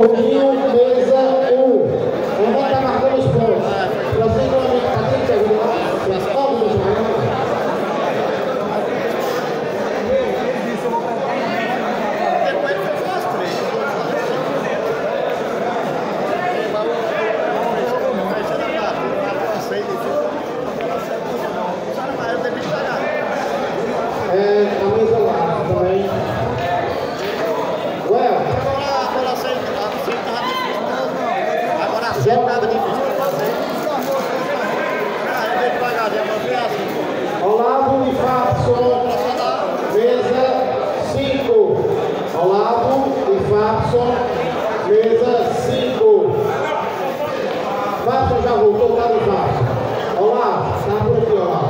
Toninho, mesa 1. Vamos estar marcando os pontos. Vocês vão ver que está tendo que ajudar. Já estamos nos marcando. A mesa lá também. Ué. Agora a gente estava difícil para fazer. Olavo e Fabson, mesa 5. Olavo e Fabson, mesa 5. Fabson já voltou, tá no Fabson. Olavo, tá por aqui, Olavo.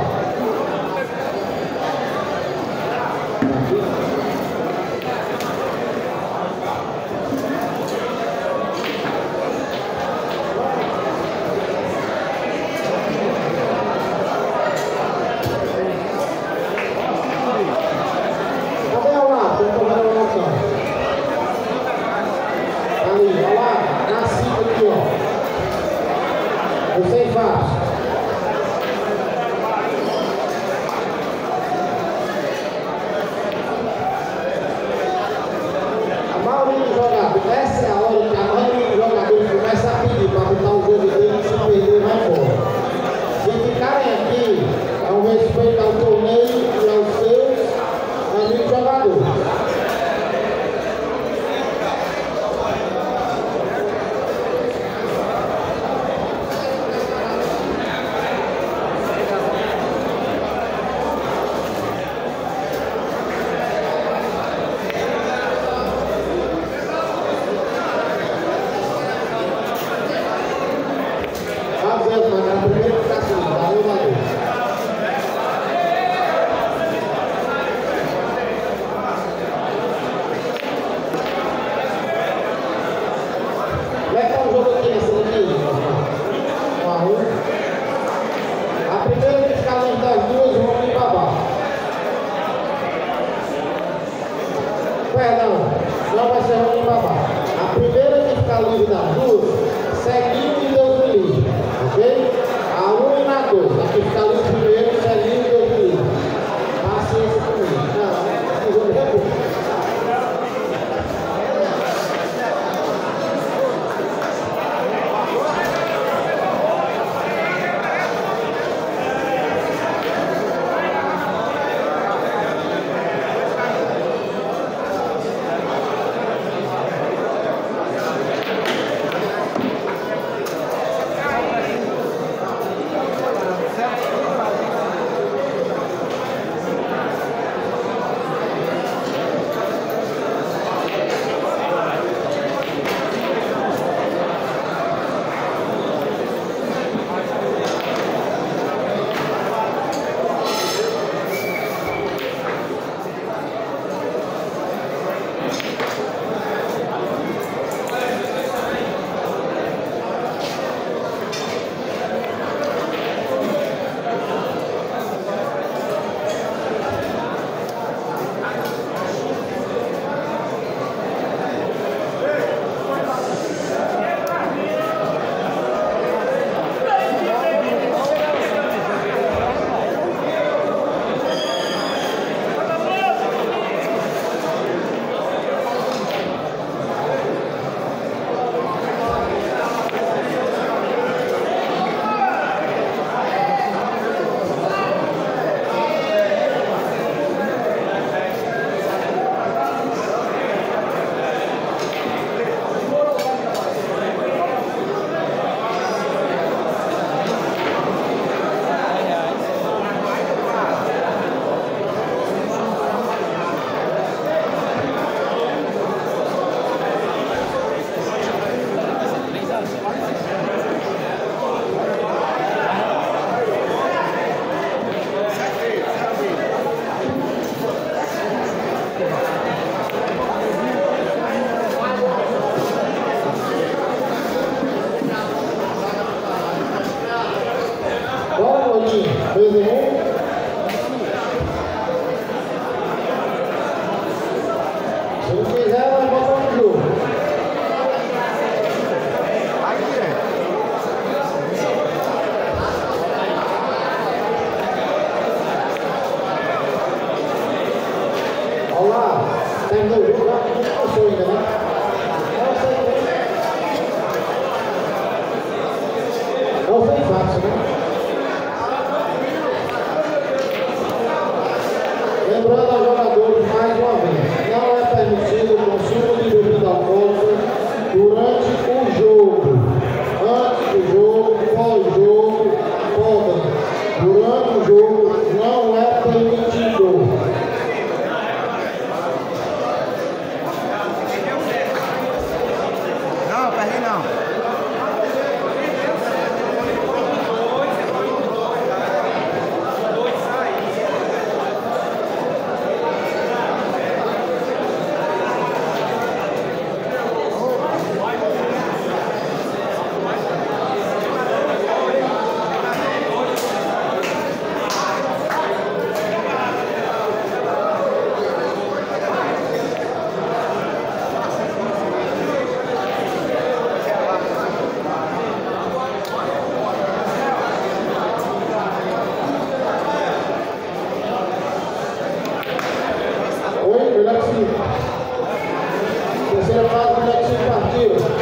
Você faz. A maioria dos jogadores, essa é a hora que a maioria dos jogadores começa a pedir para botar o jogo dele e se perder vai embora. Se ficarem aqui, é um respeito ao torneio e aos seus amigos jogadores. Perdão, não vai ser ruim babá. A primeira que ficar livre das duas, seguindo e Deus me livre, ok? A 1 e na 2, a que ficar livre primeiro, seguindo e Deus me livre. Paciência comigo. Não, eu vou repetir. não. Terceira fase, melhor que 5 partidos.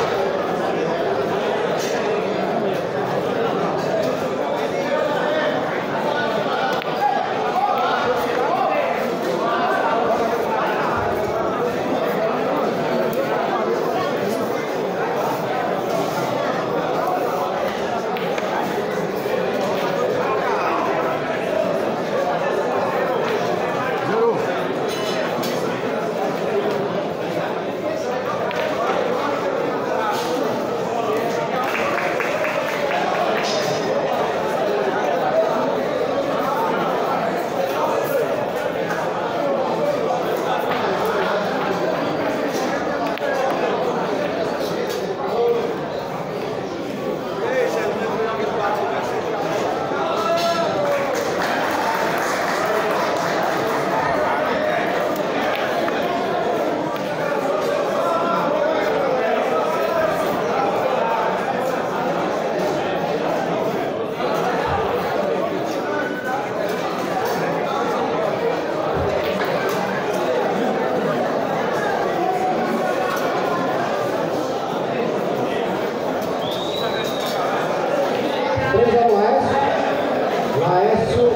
Laércio,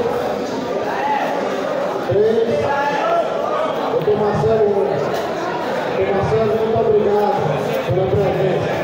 3, doutor Marcelo, muito obrigado pela presença.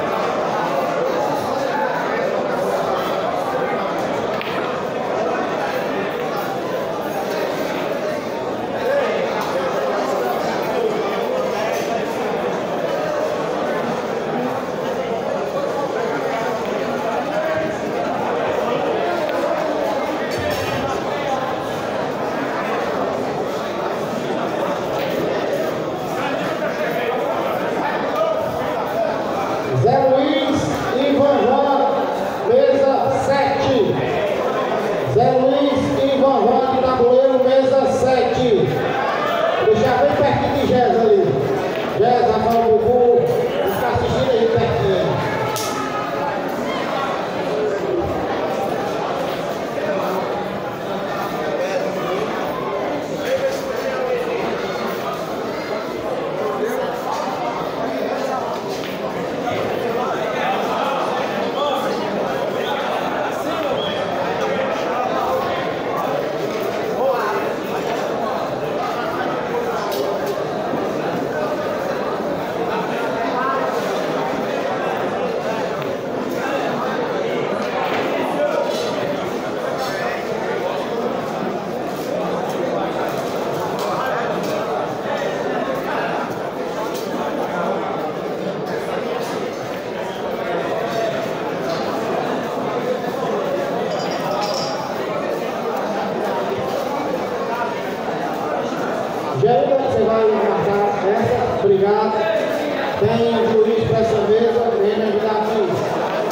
Zé Luiz Ivan Juan, mesa 7. Zé Luiz Ivan Juan, de tabuleiro, mesa 7. Vou deixar bem pertinho de Gés ali. Gés, Rafael Bubu, está assistindo aí pertinho. Jailton, você vai marcar essa, obrigado. Tem juiz para essa mesa, vem me ajudar aqui.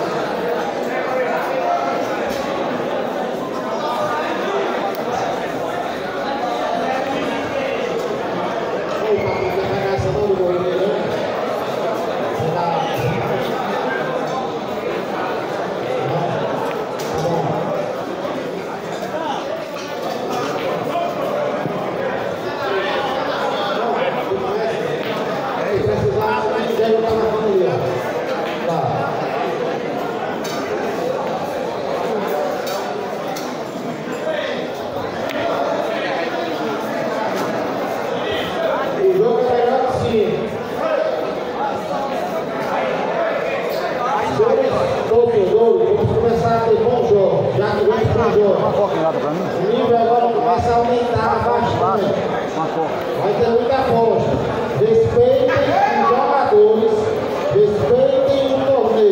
Vamos começar a ter bom jogo, já que vamos para o jogo. O nível agora começa a aumentar bastante. Vai ter muita aposta. Respeitem os jogadores, respeitem o torneio.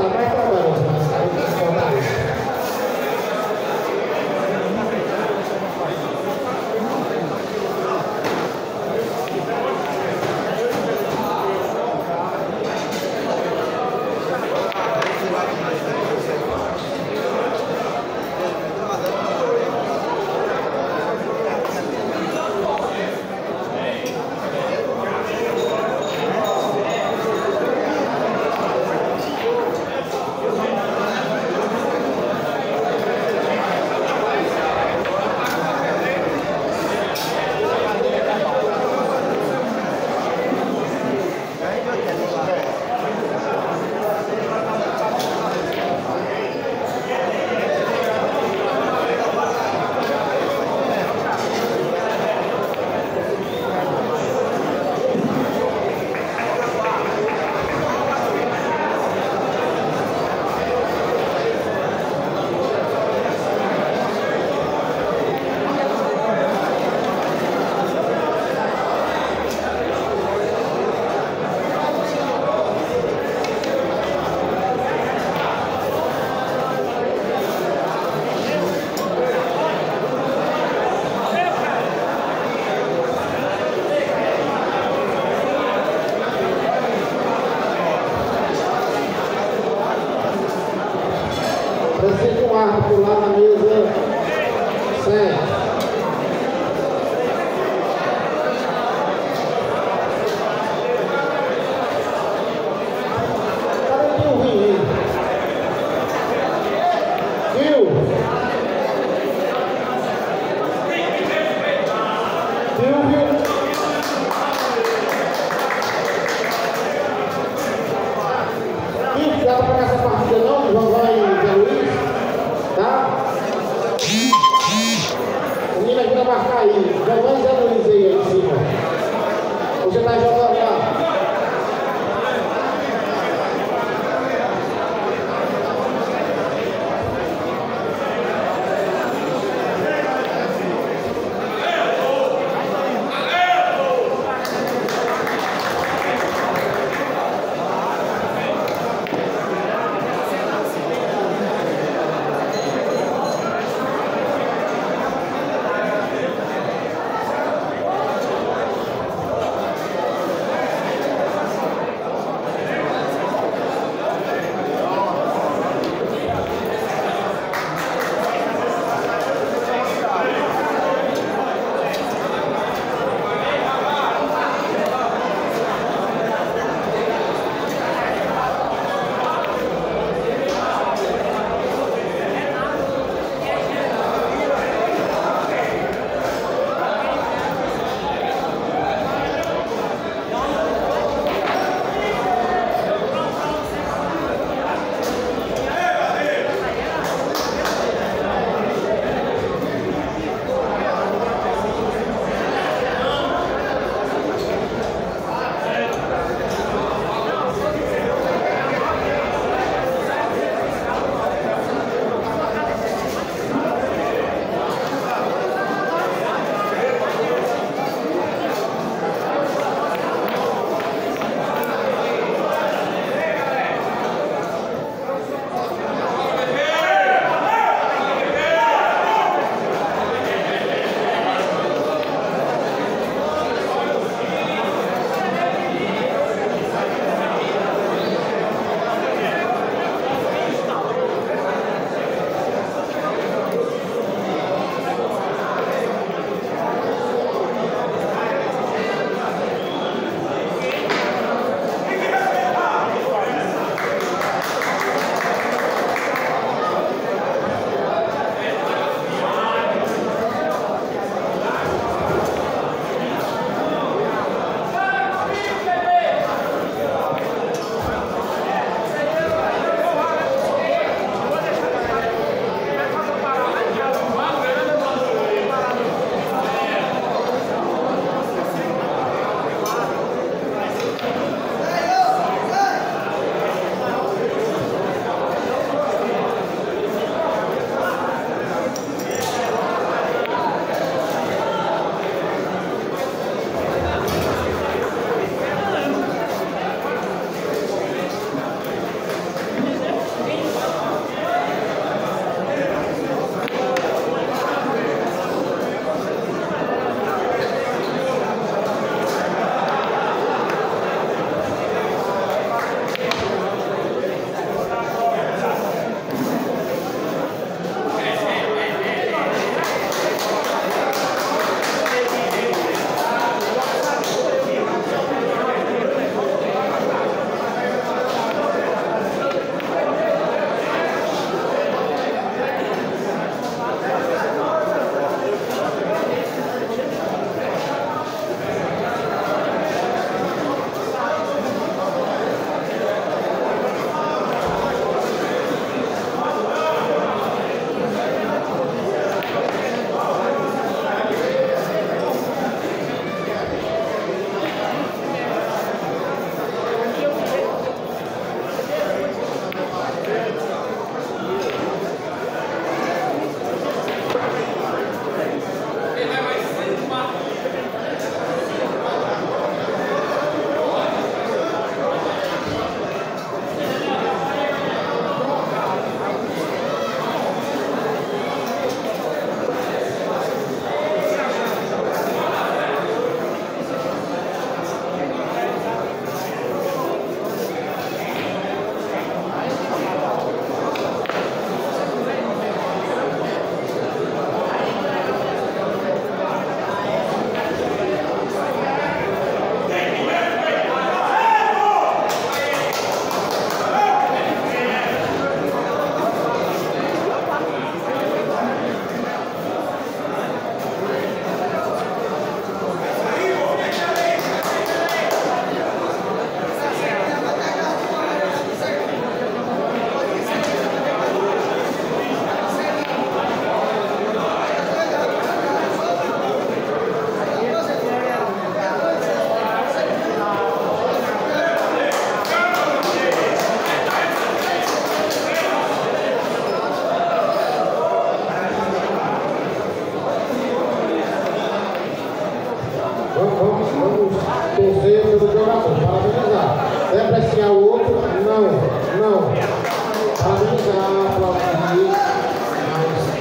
tá mais trabalhoso, mas aí tem que contar isso. Francisco Marcos lá na mesa 7. Cadê o Rio? Viu? Ih, dá pra pegar essa partida não? João vai Zé Luiz? Tá? O menino ajuda a marcar aí. João vai Zé Luiz aí em cima. Você tá jogando lá. agradecer ao outro? Não. Para mim já aplaudir, mas...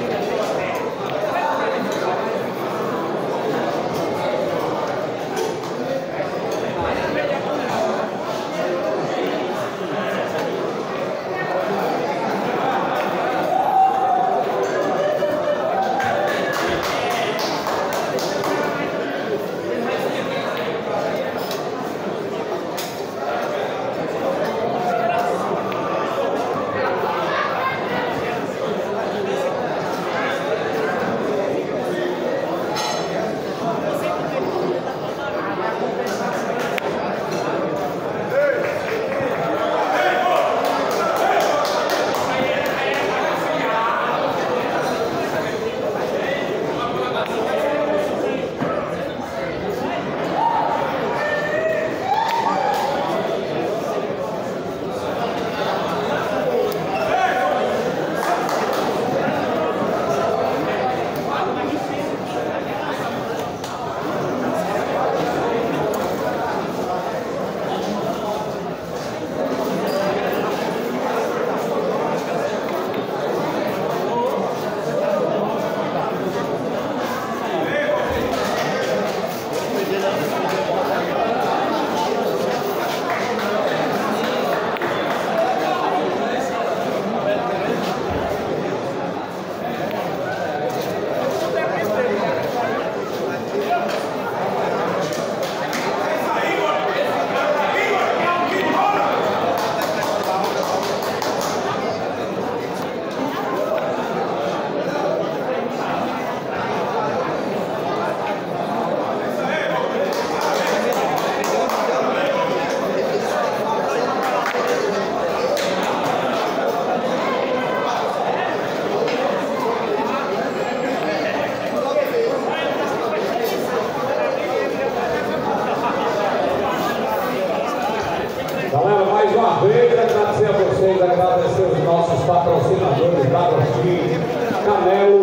Galera, mais uma vez agradecer a vocês, agradecer os nossos patrocinadores, D'Agostinho, Canelo,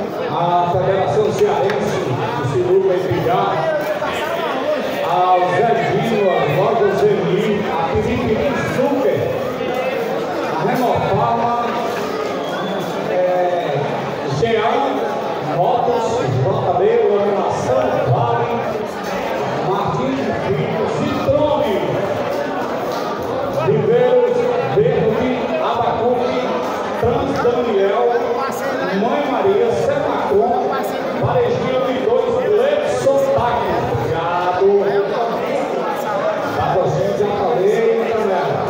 a Federação Cearense de Sinuca e Bilhar, ao Zé Dino, a Loja Zeni, a Felipe Zucker, a Renofarma, Jean, Motos, JB, Laminação, Vale, Martins Filho, Citrone, Riveiros, Verde, Abacuque, Trans Daniel, Mãe Maria, Semacom, Varejinha de 2, Lepson Taque. Obrigado. Patrocínio, já falei, galera.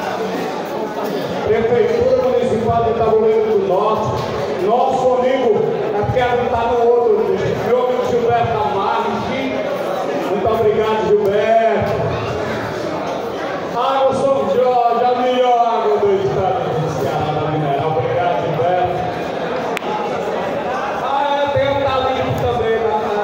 Prefeitura Municipal de Tabuleiro do Norte, nosso amigo, quero estar no outro, meu amigo Gilberto Amarque. Muito obrigado, Gilberto. Água São Jorge, a melhor água do estado do Ceará, da Mineral. Obrigado, Gilberto. Tem o Talito também,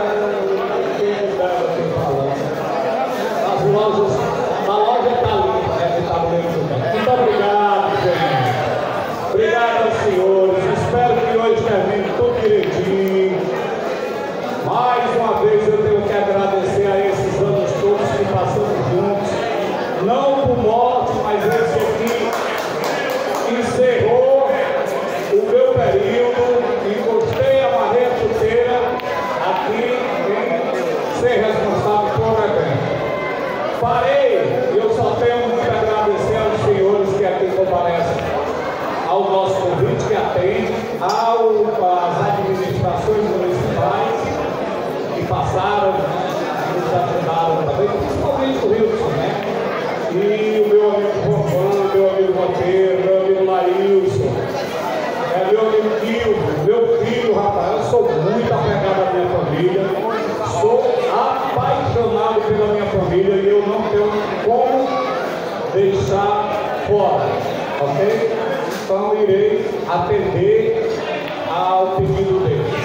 as lojas, a loja Talito, de Tabuleiro do Norte. Muito obrigado, gente. Obrigado aos senhores. Espero que hoje termine tudo direitinho. Mais uma vez eu tenho que agradecer a esses anos todos que passamos juntos. Não por morte, mas esse aqui encerrou o meu período e encostei a barreira chuteira aqui em ser responsável por o evento. Parei e eu só tenho muito a agradecer aos senhores que aqui comparecem, ao nosso convite que atende, às administrações municipais que passaram, nos ajudaram também, principalmente o Wilson, né? E o meu amigo Romano, meu amigo Monteiro, meu amigo Laílson, meu amigo Quildo, meu filho Rafael. Eu sou muito apegado à minha família, sou apaixonado pela minha família e eu não tenho como deixar fora, ok? Então irei atender ao pedido deles.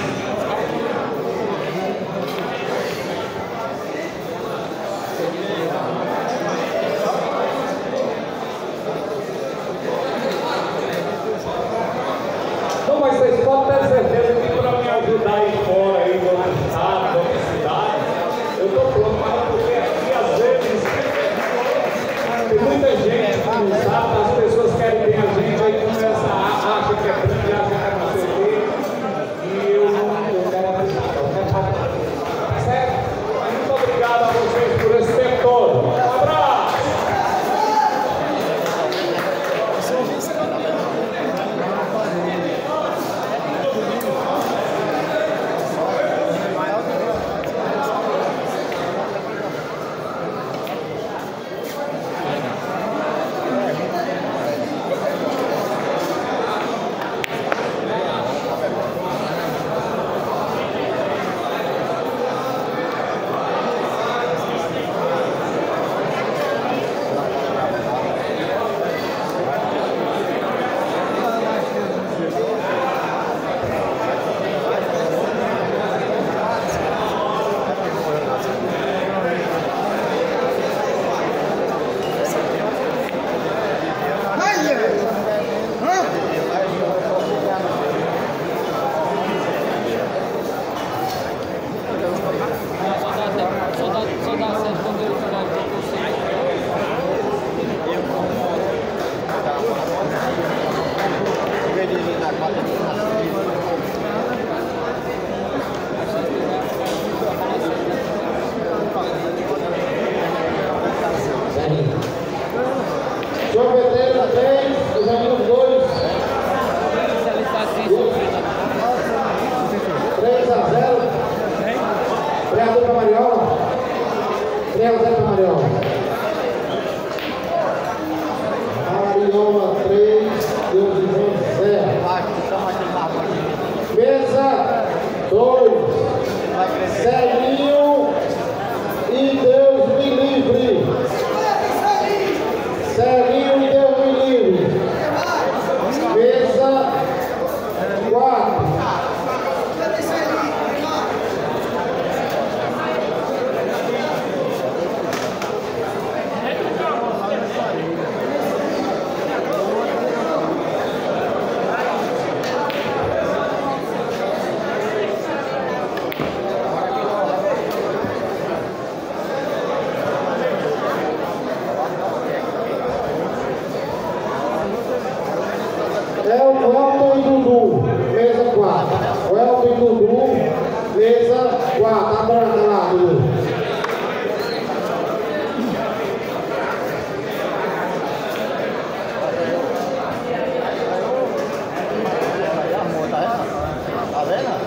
Não, mas vocês podem ter certeza que para me ajudar aí fora, aí no outro estado, em outra cidade, eu estou pronto, mas porque aqui às vezes tem muita gente Pedreira 3, os amigos 2. 3-0. 3-0 para Mariola. 3-0 para Mariola. Mariola 3, Deus de João 0. Mesa 2, Celinho e Deus me livre. Celinho e Deus me livre. Mesa 4. Elton e Dudu, mesa 4. Elton e Dudu, mesa 4. A branca lá, Dudu. Tá vendo?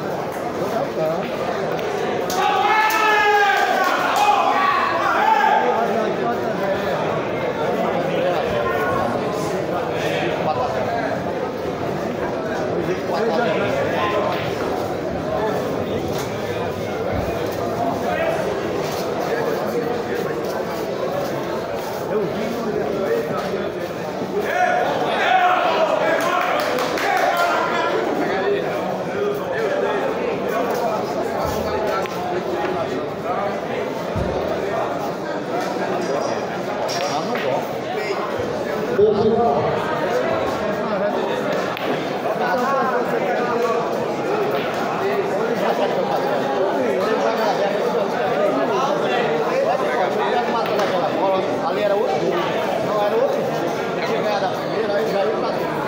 Ali era outro jogo. Não era outro jogo. Ele tinha ganhado a primeira, aí já ia pra dentro.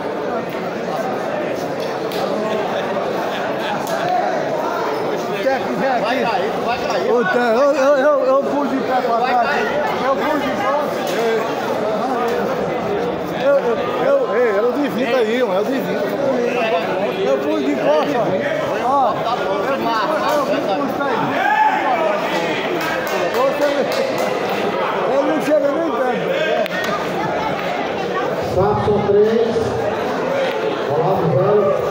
Vai cair, tu vai cair. Eu pus de pé pra trás. Eu pus de pé. Eu divido aí, mano. Eu divido. Eu pus de costa. Ó, eu não chega nem tanto. Saxon 3. Olavo 0.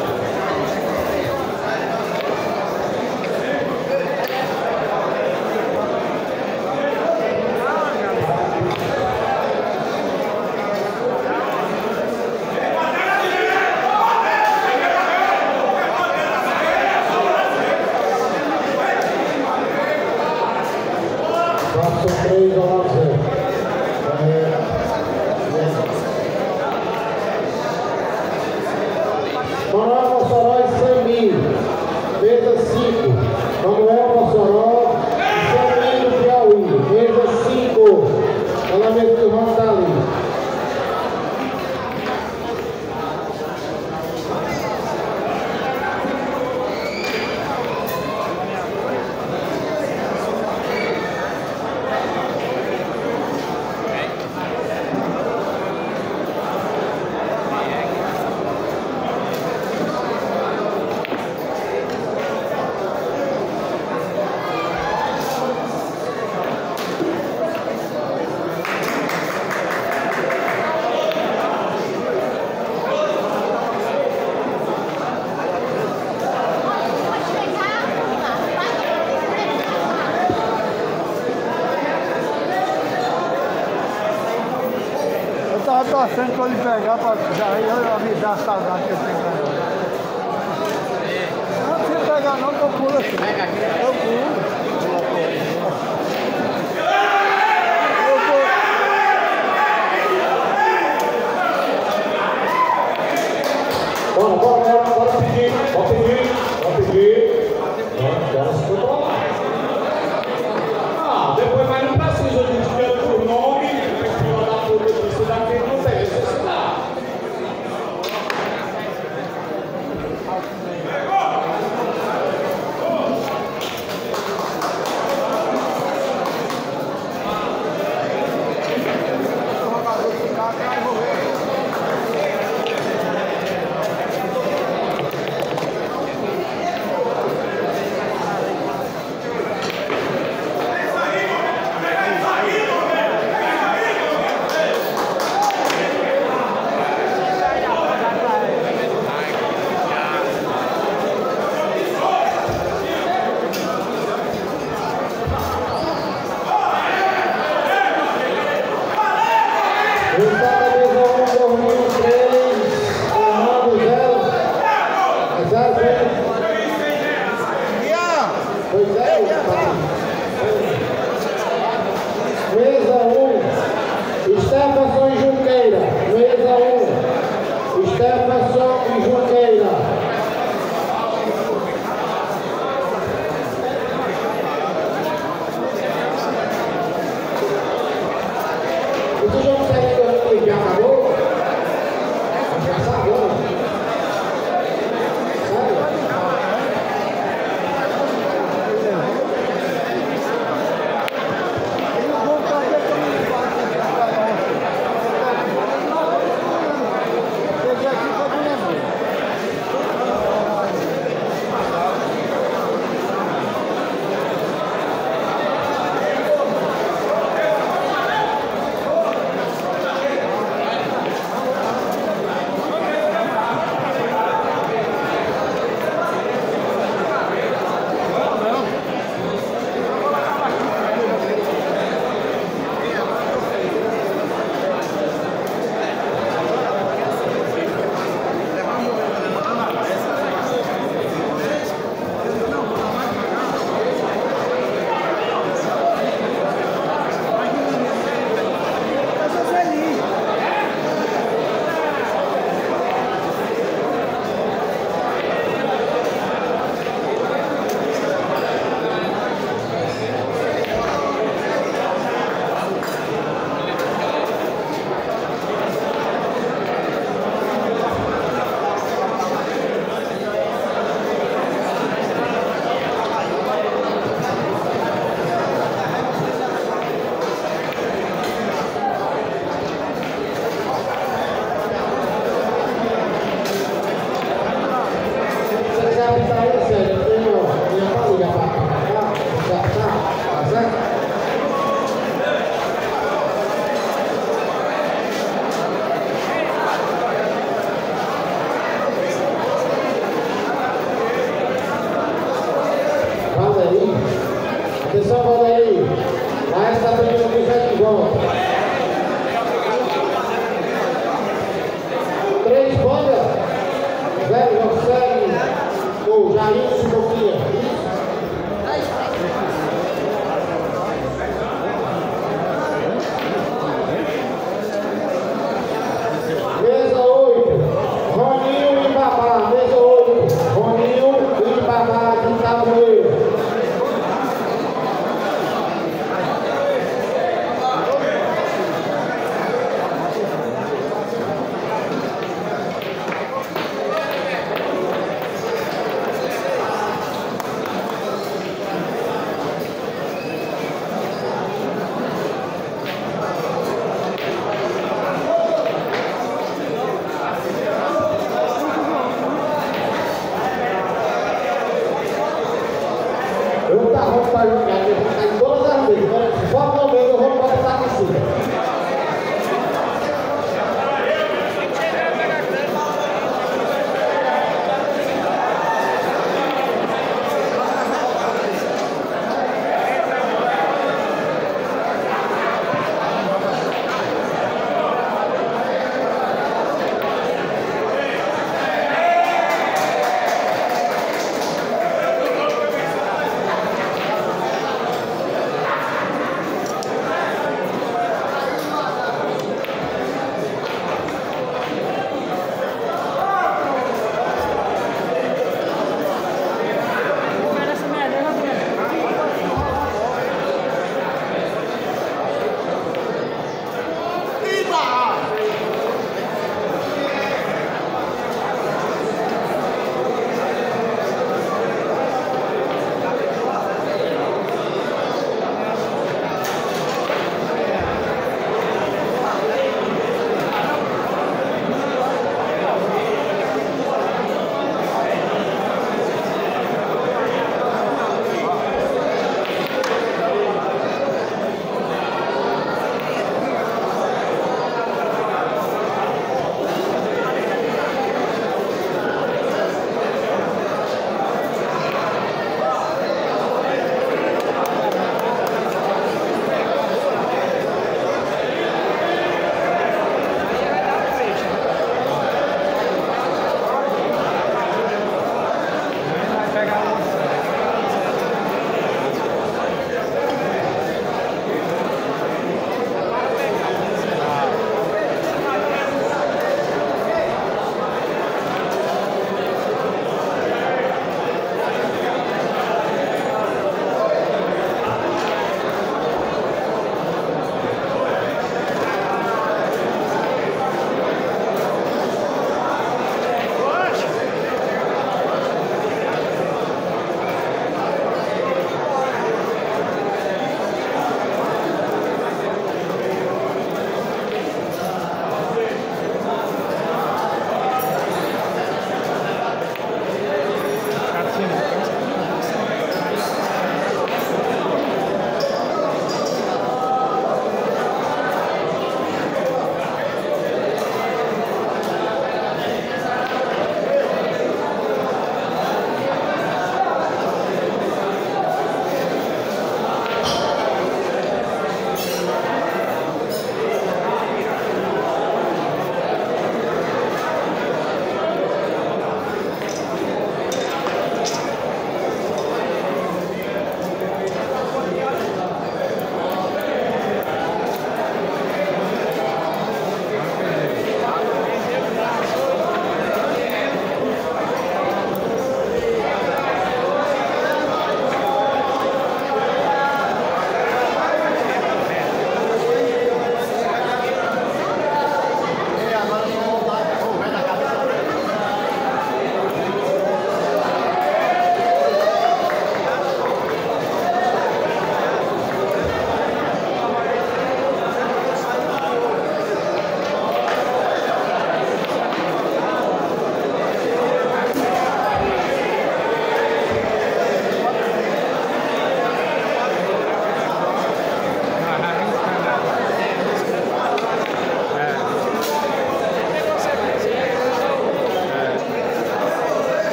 Saxon 3, Olavo 0. Manuel Mossoró e Sami, mesa 5. Manuel Mossoró e Sami do Piauí, mesa 5. Ela mesa que vamos dar ali. Eu tava torcendo pra ele pegar, pra já me dar a saudade que eu tenho pra ele. Não precisa pegar não, que eu pulo aqui. Eu pulo. Bora pedir. Bora se controlar. Ah, depois mais não precisa de dinheiro por nome, precisa da publicidade que não tem necessidade. O jogador ficar atrás. Pronto. 3 bandas. Zé José, o Jair Simoquinha. Mesa 8, Roninho e Babá. Mesa 8, Roninho e Babá de Tabuleiro.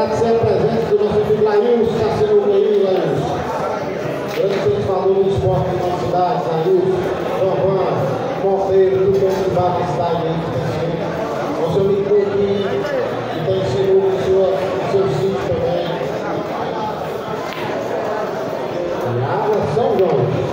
agradecer a presença do nosso amigo Laílson Cassino aí, Laílson. Grande transformador do esporte da nossa cidade, Laílson, Giovanni, Monteiro, tudo bem que vai na cidade aí. Nosso amigo aqui, que tem seguro no seu sítio também. E água São João.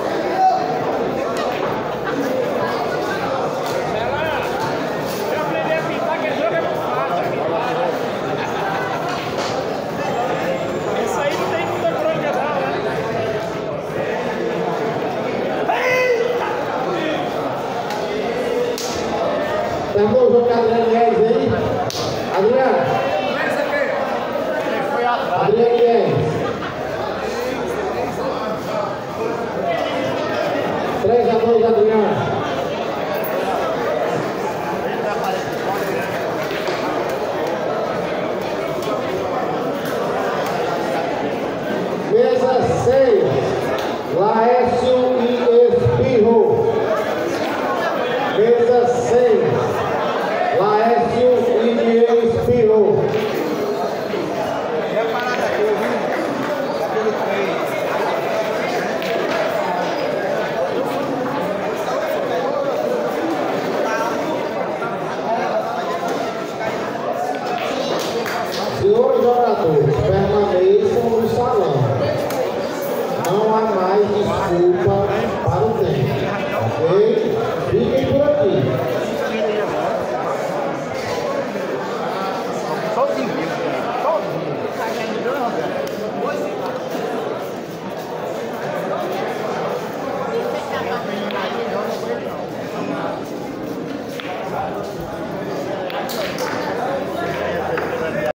Terminou o jogo com Adriano Guedes aí? Adriano? Adriano Guedes. 3-2, Adriano.